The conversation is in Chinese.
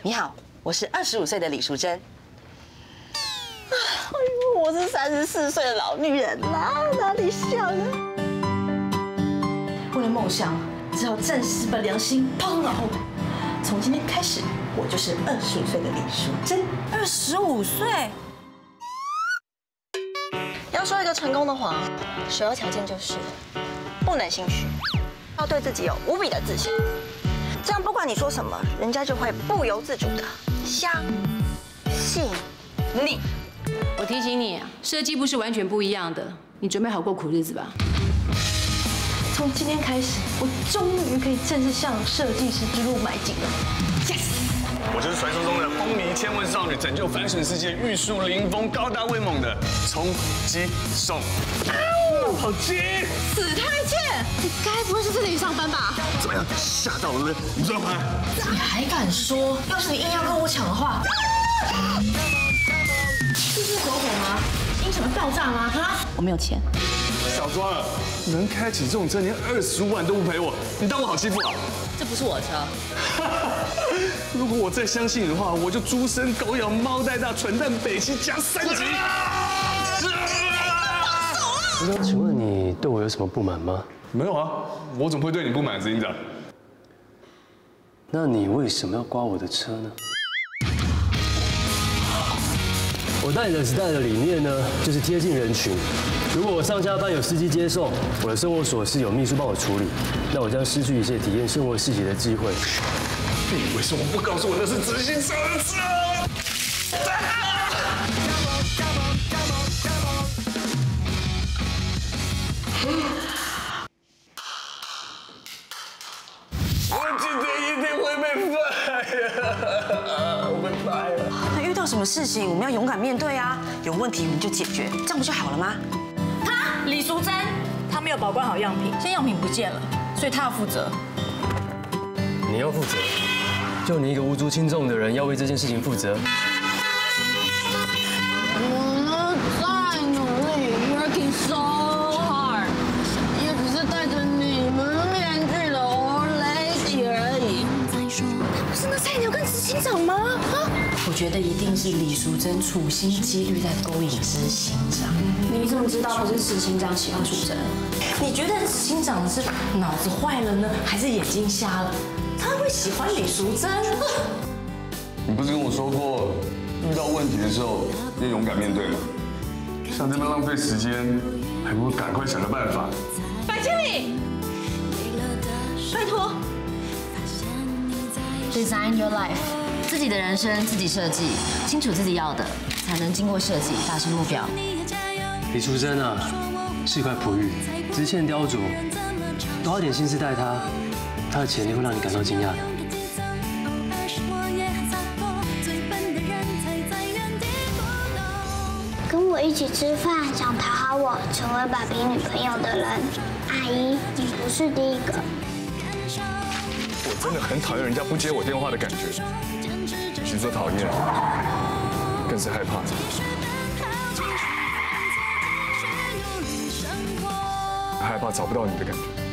你好，我是25岁的李淑珍。哎呦，我是34岁的老女人啦，哪里像啊？为了梦想，只好暂时把良心抛到后面。从今天开始，我就是25岁的李淑珍。 25岁。 要说一个成功的谎，首要条件就是不能心虚，要对自己有无比的自信。这样不管你说什么，人家就会不由自主的相信你。 我提醒你，设计部是完全不一样的，你准备好过苦日子吧。 从今天开始，我终于可以正式向设计师之路迈进了。Yes！ 我就是传说中的风靡千万少女、拯救fashion世界、玉树临风、高大威猛的冲击手。好接！ 死太监，你该不会是这里上班吧？ 怎么样？吓到了呢？你知道吗？ 你还敢说？要是你硬要跟我抢的话，这是走火吗？音响会爆炸吗？哈！ 我没有钱。 小庄啊，能开起这种车，连25万都不赔我，你当我好欺负啊？ 这不是我的车。 如果我再相信你的话，我就猪生狗咬、猫带大、蠢蛋北七加3级。 那请问你对我有什么不满吗？ 没有啊，我怎么会对你不满，执行长？ 那你为什么要刮我的车呢？我带你的时代的理念呢，就是贴近人群。如果我上下班有司机接送，我的生活琐事有秘书帮我处理，那我将失去一切体验生活细节的机会。 你为什么不告诉我那是执行长的车？我今天一定会被fire，我被fire了。 那遇到什么事情，我们要勇敢面对啊！有问题我们就解决，这样不就好了吗？ 他李淑珍，他没有保管好样品，现在样品不见了，所以他要负责。 你要负责，就你一个无足轻重的人，要为这件事情负责。 我在努力 ，working so hard， 也只是戴着你们面具的 old lady 而已。不是那菜鸟跟执行长吗？啊！ 我觉得一定是李淑珍处心积虑在勾引执行长。 你怎么知道不是执行长喜欢淑珍？ 你觉得执行长是脑子坏了呢，还是眼睛瞎了？他会喜欢李淑珍？ 你不是跟我说过，遇到问题的时候要勇敢面对吗？像这么浪费时间，还不如赶快想个办法。 白千里，拜托。 Design your life， 自己的人生自己设计，清楚自己要的，才能经过设计达成目标。 李淑珍啊，是一块璞玉，直线雕琢，多花点心思待它，它的潜力会让你感到惊讶的。 跟我一起吃饭，想讨好我，成为爸比女朋友的人，阿姨，你不是第一个。 我真的很讨厌人家不接我电话的感觉，与其说讨厌，更是害怕。害怕找不到你的感觉。